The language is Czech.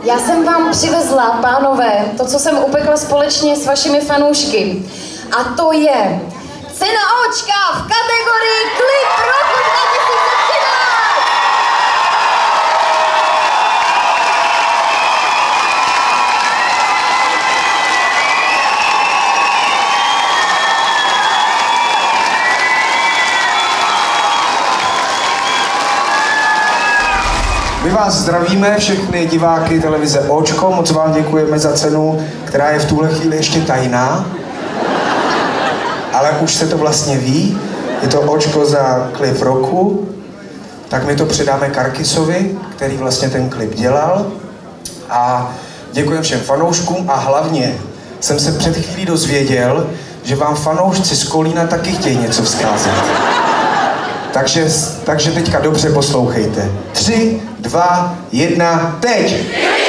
Já jsem vám přivezla, pánové, to, co jsem upekla společně s vašimi fanoušky. A to je cena očka v kategorii Klip roku 2013! My vás zdravíme, všechny diváky televize Očko, moc vám děkujeme za cenu, která je v tuhle chvíli ještě tajná. Ale už se to vlastně ví, je to Očko za klip roku, tak my to předáme Karkisovi, který vlastně ten klip dělal. A děkujeme všem fanouškům a hlavně jsem se před chvílí dozvěděl, že vám fanoušci z Kolína taky chtějí něco vzkázat. Takže teďka dobře poslouchejte. 3, 2, 1, teď!